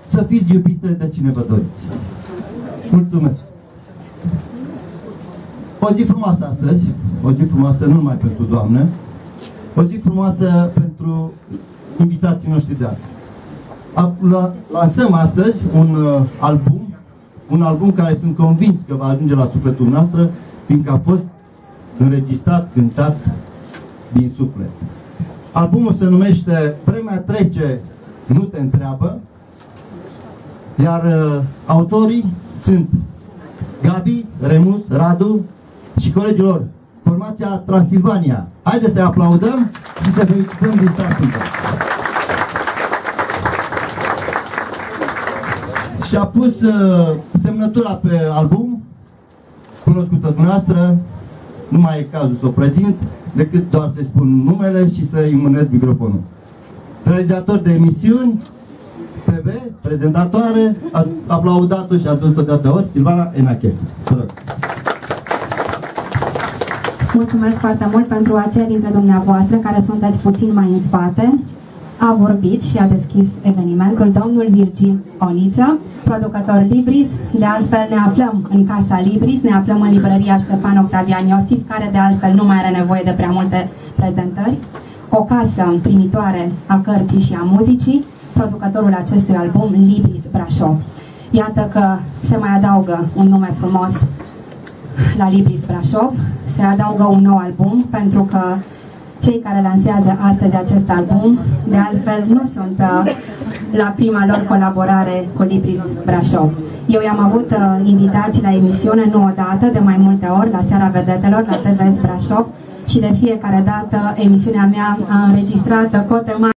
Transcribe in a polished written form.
să fiți iubite de cine vă doriți. Mulțumesc! O zi frumoasă astăzi, o zi frumoasă nu numai pentru Doamne, o zi frumoasă pentru invitații noștri de azi. Lansăm astăzi un album care sunt convins că va ajunge la sufletul noastră, fiindcă a fost înregistrat, cântat din suflet. Albumul se numește Vremea trece, nu te întreabă, iar autorii sunt Gabi, Remus, Radu și colegilor, formația Transilvania. Haideți să-i aplaudăm și să felicităm din start. Și a pus semnătura pe album, cunoscută dumneavoastră, nu mai e cazul să o prezint, decât doar să-i spun numele și să-i mânesc microfonul. Realizator de emisiuni TV, prezentatoare, aplaudat-o și a dus-o de atâtea ori, Silvana Enache. Mulțumesc foarte mult pentru aceia dintre dumneavoastră care sunteți puțin mai în spate. A vorbit și a deschis evenimentul domnul Virgil Oliță, producător Libris. De altfel ne aflăm în Casa Libris, ne aflăm în librăria Ștefan Octavian Iosif, care de altfel nu mai are nevoie de prea multe prezentări. O casă primitoare a cărții și a muzicii, producătorul acestui album Libris Brașov. Iată că se mai adaugă un nume frumos la Libris Brașov, se adaugă un nou album, pentru că cei care lansează astăzi acest album, de altfel, nu sunt la prima lor colaborare cu Libris Brașov. Eu i-am avut invitații la emisiune, nu odată, de mai multe ori, la Seara Vedetelor, la TVS Brașov, și de fiecare dată emisiunea mea a înregistrat cote mari.